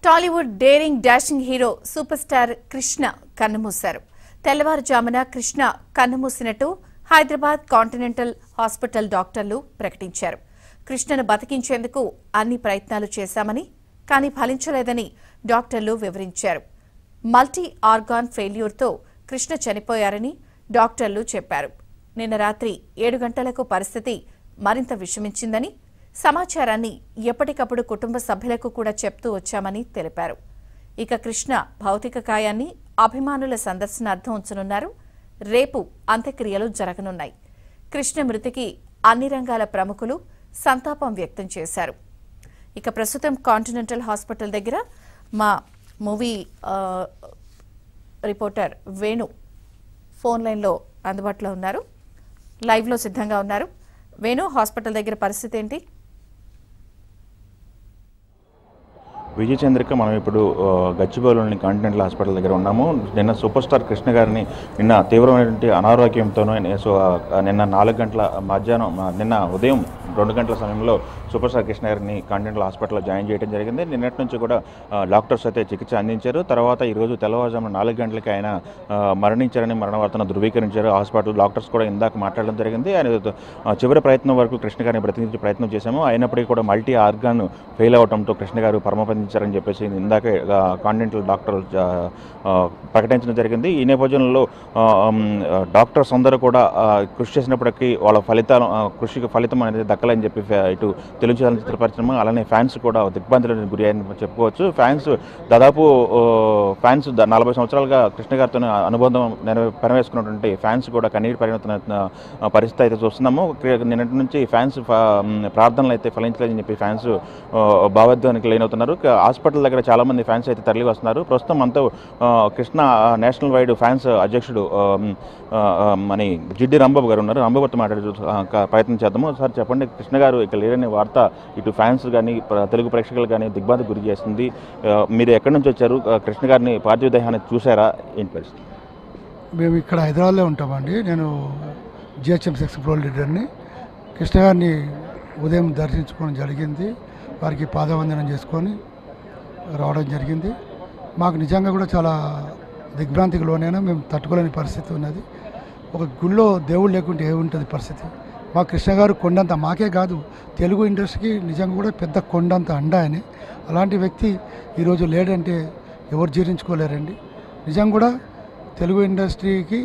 Tollywood daring dashing hero super star Krishna కన్నుమూశారు. తెల్లవారుజామున కృష్ణ కన్నుమూసినట్టు హైదరాబాద్ కాంటినెంటల్ హాస్పిటల్ డాక్టర్లు ప్రకటించారు. కృష్ణను బతికించేందుకు అన్ని ప్రయత్నాలు చేశామని, కానీ ఫలించలేదని డాక్టర్లు వివరించారు. మల్టీ ఆర్గాన్ ఫెయిల్యూర్తో కృష్ణ చనిపోయారని డాక్టర్లు చెప్పారు. నిన్న రాత్రి 7 గంటలకు పరిస్థితి మరింత విషమించిందని, సమాచారాన్ని ఎప్పటికప్పుడు కుటుంబ సభ్యులకు కూడా చెప్తూ వచ్చామని తెలిపారు. ఇక కృష్ణ భౌతిక కాయాన్ని అభిమానుల సందర్శనార్థం ఉంచనున్నారు. రేపు అంత్యక్రియలు జరగనున్నాయి. కృష్ణ మృతికి అన్ని రంగాల ప్రముఖులు సంతాపం వ్యక్తం చేశారు. ఇక ప్రస్తుతం కాంటినెంటల్ హాస్పిటల్ దగ్గర మా మూవీ రిపోర్టర్ వేణు ఫోన్ లైన్లో అందుబాటులో ఉన్నారు, లైవ్లో సిద్ధంగా ఉన్నారు. వేణు, హాస్పిటల్ దగ్గర పరిస్థితి ఏంటి? విజయ చంద్రిక, మనం ఇప్పుడు గచ్చిబౌలిలోని కాంటినెంటల్ హాస్పిటల్ దగ్గర ఉన్నాము. నిన్న సూపర్ స్టార్ కృష్ణ గారిని నిన్న తీవ్రమైనటువంటి అనారోగ్యంతోనూ నిన్న 4 గంటల మధ్యాహ్నం నిన్న ఉదయం 2 గంటల సమయంలో సూపర్ స్టార్ కృష్ణ గారిని కాంటినెంటల్ హాస్పిటల్లో జాయిన్ చేయడం జరిగింది. నిన్నటి నుంచి కూడా డాక్టర్స్ అయితే చికిత్స అందించారు. తర్వాత ఈరోజు తెల్లవారుజామున 4 గంటలకి ఆయన మరణించారని మరణ వార్తను ధృవీకరించారు. హాస్పిటల్ డాక్టర్స్ కూడా ఇందాక మాట్లాడడం జరిగింది. ఆయన చివరి ప్రయత్నం వరకు కృష్ణ గారిని బ్రతికించే ప్రయత్నం చేశాము. అయినప్పటికీ కూడా మల్టీ ఆర్గాన్ ఫెయిల్ అవడంతో కృష్ణ గారు పరమపదించారని చెప్పేసి ఇందాకే కాంటినెంటల్ డాక్టర్ ప్రకటించడం జరిగింది. ఈ నేపథ్యంలో డాక్టర్స్ అందరూ కూడా కృషి చేసినప్పటికీ వాళ్ళ కృషికి ఫలితం అనేది దక్కలని చెప్పి ఇటు తెలుగు చలనచిత్ర పరిశ్రమ అలానే ఫ్యాన్స్ కూడా దిగ్భ్రాంతులకు గురి అని చెప్పుకోవచ్చు. దాదాపు 40 సంవత్సరాలుగా కృష్ణ గారితో అనుబంధం పెనవేసుకున్నటువంటి ఫ్యాన్స్ కూడా కన్నీరు పరిమితున్న పరిస్థితి అయితే చూస్తున్నాము. నిన్నటి నుంచి ఫ్యాన్స్ ప్రార్థనలు అయితే ఫలించలేదని చెప్పి ఫ్యాన్స్ భావోద్వేగానికి లైనవుతున్నారు. హాస్పిటల్ దగ్గర చాలామంది ఫ్యాన్స్ అయితే తరలి వస్తున్నారు. ప్రస్తుతం మనతో కృష్ణ నేషనల్ వైడ్ ఫ్యాన్స్ అధ్యక్షుడు మన జిడ్డి రాంబాబు గారు ఉన్నారు. రాంబాబుతో మాట్లాడే ప్రయత్నం చేద్దాము. సార్ చెప్పండి, కృష్ణ గారు ఇక్కడ లేరనే వార్త ఇటు ఫ్యాన్స్ కానీ తెలుగు ప్రేక్షకులు కానీ దిగ్భ్రాంతికి గురి చేస్తుంది. మీరు ఎక్కడి నుంచి వచ్చారు? కృష్ణ గారిని పార్థివ దేహాన్ని చూసారా? ఏంటి పరిస్థితి? మేము ఇక్కడ హైదరాబాద్లో ఉంటామండి. నేను GHM6 ప్రో లీడర్ని. కృష్ణ గారిని ఉదయం దర్శించుకోవడం జరిగింది. వారికి పాదవందనం చేసుకొని రావడం జరిగింది. మాకు నిజంగా కూడా చాలా దిగ్భ్రాంతికి లోనైనా మేము తట్టుకోలేని పరిస్థితి ఉన్నది. ఒక గుళ్ళో దేవుడు లేకుంటే ఏముంటుంది పరిస్థితి? మా కృష్ణ గారు కొండంత, మాకే కాదు తెలుగు ఇండస్ట్రీకి నిజంగా కూడా పెద్ద కొండంత అండ ఆయన. అలాంటి వ్యక్తి ఈరోజు లేడంటే ఎవరు జీర్ణించుకోలేరండి. నిజంగా కూడా తెలుగు ఇండస్ట్రీకి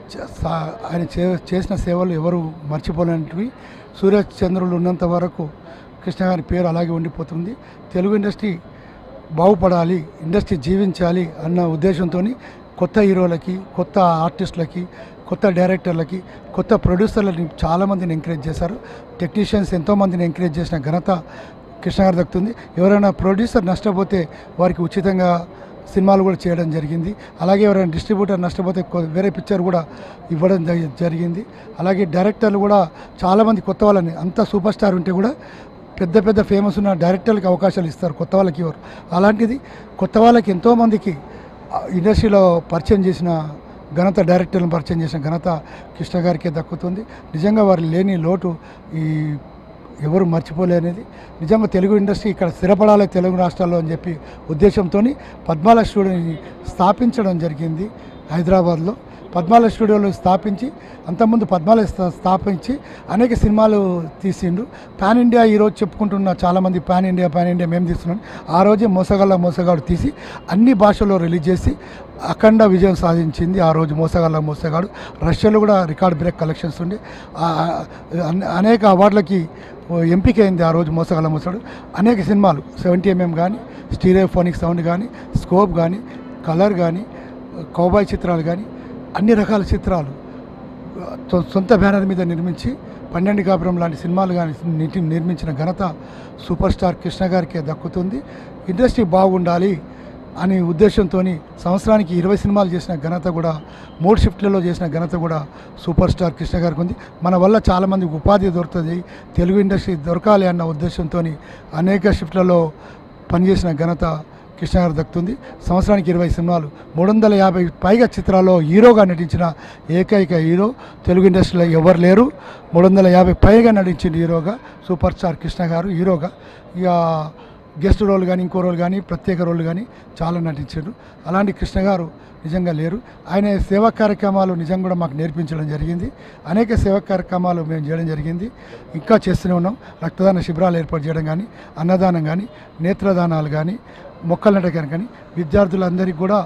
ఆయన చేసిన సేవలు ఎవరు మర్చిపోలేనివి. సూర్యచంద్రులు ఉన్నంత వరకు కృష్ణ గారి పేరు అలాగే ఉండిపోతుంది. తెలుగు ఇండస్ట్రీ బాగుపడాలి, ఇండస్ట్రీ జీవించాలి అన్న ఉద్దేశంతో కొత్త హీరోలకి, కొత్త ఆర్టిస్టులకి, కొత్త డైరెక్టర్లకి, కొత్త ప్రొడ్యూసర్లని చాలామందిని ఎంకరేజ్ చేశారు. టెక్నీషియన్స్ ఎంతోమందిని ఎంకరేజ్ చేసిన ఘనత కృష్ణ గారు దక్కుతుంది. ఎవరైనా ప్రొడ్యూసర్ నష్టపోతే వారికి ఉచితంగా సినిమాలు కూడా చేయడం జరిగింది. అలాగే ఎవరైనా డిస్ట్రిబ్యూటర్ నష్టపోతే వేరే పిక్చర్ కూడా ఇవ్వడం జరిగింది. అలాగే డైరెక్టర్లు కూడా చాలామంది కొత్త వాళ్ళని, అంత సూపర్ స్టార్ ఉంటే కూడా పెద్ద పెద్ద ఫేమస్ ఉన్న డైరెక్టర్లకు అవకాశాలు ఇస్తారు, కొత్త వాళ్ళకి ఇవ్వరు. అలాంటిది కొత్త వాళ్ళకి ఎంతోమందికి ఇండస్ట్రీలో పరిచయం చేసిన ఘనత, డైరెక్టర్లను పరిచయం చేసిన ఘనత కృష్ణ గారికే దక్కుతుంది. నిజంగా వారు లేని లోటు ఈ ఎవరు మర్చిపోలేనిది. నిజంగా తెలుగు ఇండస్ట్రీ ఇక్కడ స్థిరపడాలి తెలుగు రాష్ట్రాల్లో అని చెప్పి ఉద్దేశంతో పద్మాల స్టూడియోని స్థాపించడం జరిగింది. హైదరాబాద్లో పద్మాల స్టూడియోలో స్థాపించి, అంతకుముందు పద్మాల స్థాపించి అనేక సినిమాలు తీసిండు. పాన్ ఇండియా ఈరోజు చెప్పుకుంటున్న చాలామంది పాన్ ఇండియా మేము తీస్తున్నాం. ఆ రోజే మోసగాడు తీసి అన్ని భాషల్లో రిలీజ్ చేసి అఖండ విజయం సాధించింది. ఆ రోజు మోసగాడు రష్యాలో కూడా రికార్డ్ బ్రేక్ కలెక్షన్స్ ఉండి అనేక అవార్డులకి ఎంపికైంది. ఆ రోజు మోసగాడు అనేక సినిమాలు 70mm కానీ, స్టీరియోఫోనిక్ సౌండ్ కానీ, స్కోప్ కానీ, కలర్ కానీ, కౌబాయ్ చిత్రాలు కానీ అన్ని రకాల చిత్రాలు సొంత బ్యానర్ మీద నిర్మించి 12 కాపురం లాంటి సినిమాలు కానీ నిర్మించిన ఘనత సూపర్ స్టార్ కృష్ణ గారికే దక్కుతుంది. ఇండస్ట్రీ బాగుండాలి అనే ఉద్దేశంతో సంవత్సరానికి 20 సినిమాలు చేసిన ఘనత కూడా, 3 షిఫ్ట్లలో చేసిన ఘనత కూడా సూపర్ స్టార్ కృష్ణ గారికి ఉంది. మన వల్ల చాలామందికి ఉపాధి దొరుకుతుంది, తెలుగు ఇండస్ట్రీ దొరకాలి అన్న ఉద్దేశంతో అనేక షిఫ్ట్లలో పనిచేసిన ఘనత కృష్ణ గారు దక్కుతుంది. సంవత్సరానికి 20 సినిమాలు, 350 పైగా చిత్రాల్లో హీరోగా నటించిన ఏకైక హీరో తెలుగు ఇండస్ట్రీలో ఎవరు లేరు. 350 పైగా నటించిన హీరోగా సూపర్ స్టార్ కృష్ణ గారు హీరోగా. ఇక గెస్ట్ రోల్ కానీ ఇంకో రోల్ కానీ ప్రత్యేక రోల్ కానీ చాలా నటించారు. అలాంటి కృష్ణ గారు నిజంగా లేరు. ఆయన సేవా కార్యక్రమాలు నిజంగా కూడా మాకు నేర్పించడం జరిగింది. అనేక సేవా కార్యక్రమాలు మేము చేయడం జరిగింది, ఇంకా చేస్తూనే ఉన్నాం. రక్తదాన శిబిరాలు ఏర్పాటు చేయడం కానీ, అన్నదానం కానీ, నేత్రదానాలు కానీ, మొక్కలు నాటకం కానీ విద్యార్థులందరికీ కూడా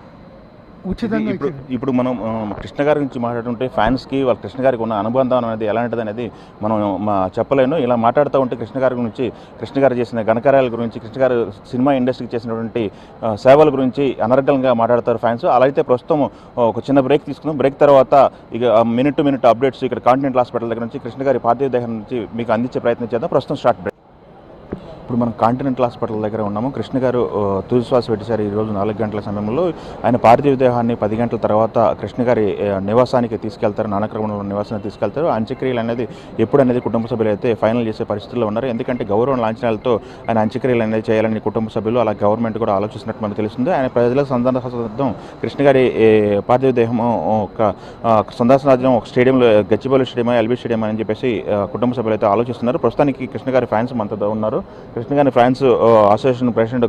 ఉచితంగా. ఇప్పుడు మనం కృష్ణ గారి గురించి మాట్లాడుతుంటే ఫ్యాన్స్కి వాళ్ళ కృష్ణ గారికి ఉన్న అనుబంధం అనేది ఎలాంటిది అనేది మనం చెప్పలేను. ఇలా మాట్లాడుతూ ఉంటే కృష్ణ గారి గురించి, కృష్ణ గారు చేసిన ఘనకార్యాల గురించి, కృష్ణ గారు సినిమా ఇండస్ట్రీకి చేసినటువంటి సేవల గురించి అనర్గళంగా మాట్లాడతారు ఫ్యాన్స్. అలా అయితే ప్రస్తుతం ఒక చిన్న బ్రేక్ తీసుకున్నాం. బ్రేక్ తర్వాత ఇక మినిట్ టు మినిట్ అప్డేట్స్ ఇక్కడ కాంటినెంటల్ హాస్పిటల్ దగ్గర నుంచి కృష్ణ గారి పార్థివ దేహం నుంచి మీకు అందించే ప్రయత్నం చేద్దాం. ప్రస్తుతం స్టార్ట్ బ్రేక్. ఇప్పుడు మనం కాంటినెంటల్ హాస్పిటల్ దగ్గర ఉన్నాము. కృష్ణ గారు తుది శ్వాస పెట్టేశారు ఈరోజు 4 గంటల సమయంలో. ఆయన పార్థివ దేహాన్ని 10 గంటల తర్వాత కృష్ణ గారి నివాసానికి తీసుకెళ్తారు, నానక్రమంలో నివాసానికి తీసుకెళ్తారు. అంత్యక్రియలు అనేది ఎప్పుడు అనేది కుటుంబ సభ్యులు అయితే ఫైనల్ చేసే పరిస్థితుల్లో ఉన్నారు. ఎందుకంటే గౌరవ లాంఛనాలతో ఆయన అంత్యక్రియలు అనేది చేయాలని కుటుంబ సభ్యులు, అలా గవర్నమెంట్ కూడా ఆలోచిస్తున్నట్టు మనకు తెలుస్తుంది. ఆయన ప్రజలకు సందర్శనార్థం కృష్ణ గారి పార్థివ దేహం ఒక సందర్శనార్థం ఒక స్టేడియంలో, గచ్చిబౌలి స్టేడియం, ఎల్బీ స్టేడియం అని చెప్పేసి కుటుంబ సభ్యులు అయితే ఆలోచిస్తున్నారు. ప్రస్తుతానికి కృష్ణ గారి ఫ్యాన్స్ మనతో ఉన్నారు. కృష్ణ గారి ఫ్యాన్స్ అసోసియేషన్ ప్రెసిడెంట్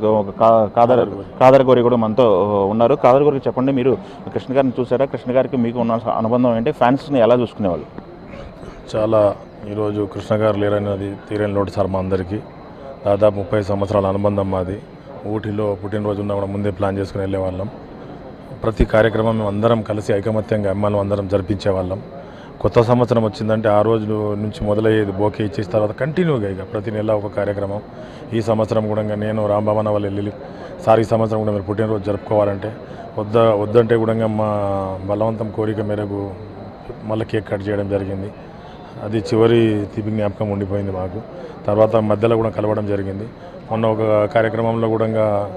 కాదరగోరి కూడా మనతో ఉన్నారు. కాదరగోరి చెప్పండి, మీరు కృష్ణ గారిని చూసారా? కృష్ణ గారికి మీకు ఉన్న అనుబంధం ఏంటి? ఫ్యాన్స్ని ఎలా చూసుకునేవాళ్ళు? చాలా ఈరోజు కృష్ణ గారు లేరనేది తీరని లోటు సార్ మా అందరికీ. దాదాపు 30 సంవత్సరాల అనుబంధం మాది. ఊటీలో పుట్టినరోజు ఉన్నా కూడా ముందే ప్లాన్ చేసుకుని వెళ్ళేవాళ్ళం. ప్రతి కార్యక్రమం మేము అందరం కలిసి ఐకమత్యంగా అమ్మాయిలు అందరం జరిపించేవాళ్ళం. కొత్త సంవత్సరం వచ్చిందంటే ఆ రోజు నుంచి మొదలయ్యేది బోకే ఇచ్చేసిన తర్వాత కంటిన్యూగా ఇక ప్రతి నెల ఒక కార్యక్రమం. ఈ సంవత్సరం కూడా నేను రాంబాబన్న వాళ్ళు వెళ్ళి సార్ ఈ సంవత్సరం కూడా మీరు పుట్టినరోజు జరుపుకోవాలంటే వద్దంటే కూడా మా బలవంతం కోరిక మేరకు మళ్ళీ కేక్ కట్ చేయడం జరిగింది. అది చివరి తీపి జ్ఞాపకం ఉండిపోయింది మాకు. తర్వాత మధ్యలో కూడా కలవడం జరిగింది. మొన్న ఒక కార్యక్రమంలో కూడా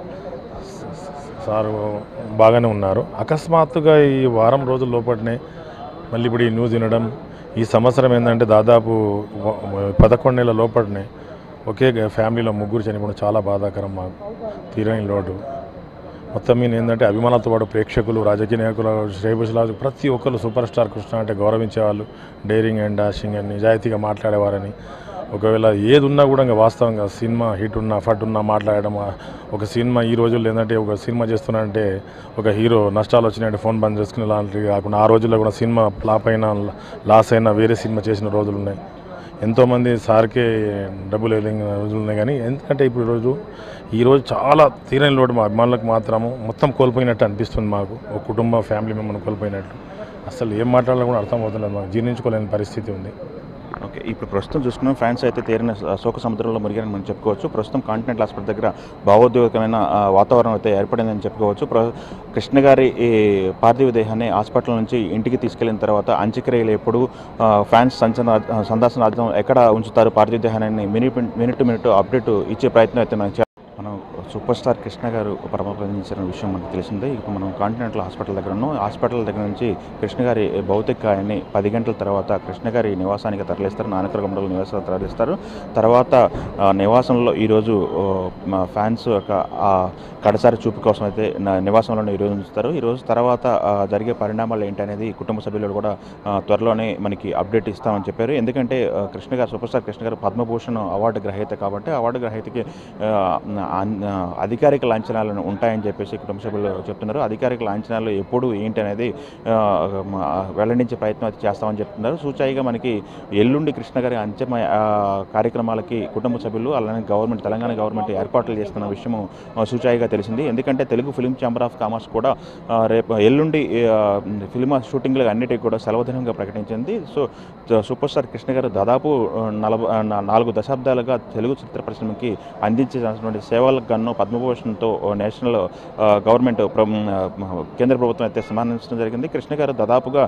సారు బాగానే ఉన్నారు. అకస్మాత్తుగా ఈ వారం రోజుల లోపలనే మళ్ళీ ఇప్పుడు ఈ న్యూస్ వినడం, ఈ సంవత్సరం ఏంటంటే దాదాపు 11 నెలల లోపలనే ఒకే ఫ్యామిలీలో 3 చనిపోవడం చాలా బాధాకరం. మాకు తీరని లోటు. మొత్తం మీద ఏంటంటే అభిమానాలతో పాటు ప్రేక్షకులు, రాజకీయ నాయకులు, శ్రేయభిలాషులు ప్రతి ఒక్కరు సూపర్ స్టార్ కృష్ణ అంటే గౌరవించేవాళ్ళు. డేరింగ్ అండ్ డాషింగ్ అని నిజాయితీగా మాట్లాడేవారని. ఒకవేళ ఏది ఉన్నా కూడా వాస్తవంగా సినిమా హిట్ ఉన్నా ఫట్ ఉన్నా మాట్లాడడం. ఒక సినిమా ఈ రోజుల్లో ఏంటంటే ఒక సినిమా చేస్తున్నాడంటే ఒక హీరో నష్టాలు వచ్చినాయంటే ఫోన్ బంద్ చేసుకునే లాంటివి కాకుండా ఆ రోజుల్లో కూడా సినిమా ఫ్లాప్ అయినా లాస్ అయినా వేరే సినిమా చేసిన రోజులు ఉన్నాయి. ఎంతోమంది సార్కే డబ్బులు వెళ్ళిన రోజులు ఉన్నాయి. కానీ ఎందుకంటే ఇప్పుడు ఈరోజు చాలా తీరని లోటు మా అభిమానులకు మాత్రము మొత్తం కోల్పోయినట్టు అనిపిస్తుంది మాకు. ఒక కుటుంబ ఫ్యామిలీ మెంబర్ని కోల్పోయినట్టు. అసలు ఏం మాట్లాడాలో కూడా అర్థం అవుతుంది, మాకు జీర్ణించుకోలేని పరిస్థితి ఉంది. ఓకే, ఇప్పుడు ప్రస్తుతం చూసుకున్నాం ఫ్యాన్స్ అయితే తీరిన శోక సముద్రంలో మురిగారని మనం చెప్పుకోవచ్చు. ప్రస్తుతం కాంటినెంటల్ హాస్పిటల్ దగ్గర భావోద్వేగమైన వాతావరణం అయితే ఏర్పడిందని చెప్పుకోవచ్చు. కృష్ణ గారి పార్థివ దేహాన్ని హాస్పిటల్ నుంచి ఇంటికి తీసుకెళ్లిన తర్వాత అంత్యక్రియలు ఎప్పుడు, ఫ్యాన్స్ సందర్శనార్థం ఎక్కడ ఉంచుతారు పార్థివ దేహాన్ని మినిట్ టు మినిట్ అప్డేట్ ఇచ్చే ప్రయత్నం అయితే మనం సూపర్ స్టార్ కృష్ణ గారు పరమపదించిన విషయం మనకు తెలిసిందే. ఇప్పుడు మనం కాంటినెంటల్ హాస్పిటల్ దగ్గర ఉన్నాం. హాస్పిటల్ దగ్గర నుంచి కృష్ణ గారి భౌతిక కాయాన్ని 10 గంటల తర్వాత కృష్ణ గారి నివాసానికి తరలిస్తారు, నానక్రమంలో నివాసానికి తరలిస్తారు. తర్వాత నివాసంలో ఈరోజు ఫ్యాన్స్ యొక్క కడసారి చూపు కోసం అయితే నివాసంలోనే ఈరోజు ఉంచుతారు. ఈరోజు తర్వాత జరిగే పరిణామాలు ఏంటనేది కుటుంబ సభ్యులు కూడా త్వరలోనే మనకి అప్డేట్ ఇస్తామని చెప్పారు. ఎందుకంటే కృష్ణ గారు, సూపర్ స్టార్ కృష్ణ గారు పద్మభూషణ్ అవార్డు గ్రహీత కాబట్టి అవార్డు గ్రహీతకి అధికారిక లాంఛనాలు ఉంటాయని చెప్పేసి కుటుంబ సభ్యులు చెప్తున్నారు. అధికారిక లాంఛనాలు ఎప్పుడు ఏంటి అనేది వెల్లడించే ప్రయత్నం అయితే చేస్తామని చెప్తున్నారు. సూచాయిగా మనకి ఎల్లుండి కృష్ణ గారి అంతిమ కార్యక్రమాలకి కుటుంబ సభ్యులు అలానే గవర్నమెంట్, తెలంగాణ గవర్నమెంట్ ఏర్పాట్లు చేస్తున్న విషయం సూచాయిగా తెలిసింది. ఎందుకంటే Telugu film chamber of commerce కూడా రేపు ఎల్లుండి ఫిలిం షూటింగ్లు అన్నిటికీ కూడా సెలవు దినంగా ప్రకటించింది. సో సూపర్ స్టార్ కృష్ణ గారు దాదాపు 4 దశాబ్దాలుగా తెలుగు చిత్ర పరిశ్రమకి అందించేటువంటి సేవలకు గాను పద్మభూషణ్తో నేషనల్ గవర్నమెంట్ కేంద్ర ప్రభుత్వం అయితే సన్మానించడం జరిగింది. కృష్ణ గారు దాదాపుగా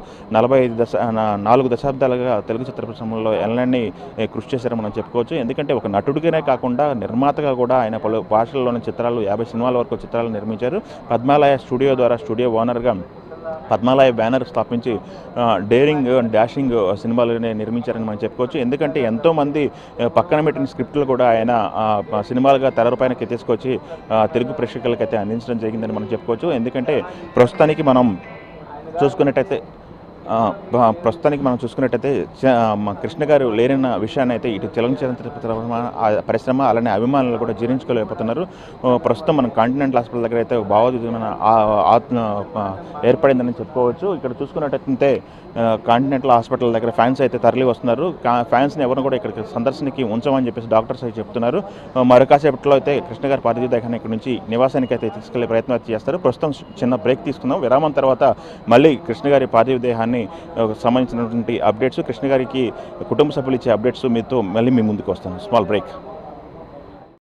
4 దశాబ్దాలుగా తెలుగు చిత్ర పరిశ్రమలో ఎలాంటి కృషి చేశారని మనం చెప్పుకోవచ్చు. ఎందుకంటే ఒక నటుడిగానే కాకుండా నిర్మాతగా కూడా ఆయన పలు భాషల్లోని చిత్రాలు 50 సినిమాల వరకు చిత్రాలు నిర్మించారు. పద్మాలయ స్టూడియో ద్వారా స్టూడియో ఓనర్గా పద్మాలయ బ్యానర్ స్థాపించి డేరింగ్ డాషింగ్ సినిమాలని నిర్మించారని మనం చెప్పుకోవచ్చు. ఎందుకంటే ఎంతోమంది పక్కన పెట్టిన స్క్రిప్టులు కూడా ఆయన సినిమాలుగా తెరపైనకి తీసుకొచ్చి తెలుగు ప్రేక్షకులకైతే అందించడం జరిగిందని మనం చెప్పుకోవచ్చు. ఎందుకంటే ప్రస్తుతానికి మనం చూసుకున్నట్టయితే ప్రస్తుతానికి మనం చూసుకున్నట్టయితే కృష్ణ గారు లేరన్న విషయాన్ని అయితే ఇటు తెలుగు చలనచిత్ర పరిశ్రమ అలానే అభిమానులు కూడా జీర్ణించుకోలేకపోతున్నారు. ప్రస్తుతం మనం కాంటినెంటల్ హాస్పిటల్ దగ్గర అయితే భావోద్వేగమైన ఏర్పడిందని చెప్పుకోవచ్చు. ఇక్కడ చూసుకున్నట్టయితే కాంటినెంటల్ హాస్పిటల్ దగ్గర ఫ్యాన్స్ అయితే తరలి వస్తున్నారు. ఫ్యాన్స్ని ఎవరిని కూడా ఇక్కడ సందర్శనకి ఉంచమని చెప్పేసి డాక్టర్స్ అయితే చెప్తున్నారు. మరి కాసేపట్లో అయితే కృష్ణ గారి పార్థివ దేహాన్ని ఇక్కడ నుంచి నివాసానికి అయితే తీసుకెళ్లే ప్రయత్నం అయితే చేస్తారు. ప్రస్తుతం చిన్న బ్రేక్ తీసుకుందాం. విరామం తర్వాత మళ్ళీ కృష్ణ గారి పార్థివ దేహాన్ని సంబంధించినటువంటి అప్డేట్స్, కృష్ణ గారికి కుటుంబ సభ్యులు ఇచ్చే అప్డేట్స్ మీతో మళ్ళీ మీ ముందుకు వస్తాను. Small break.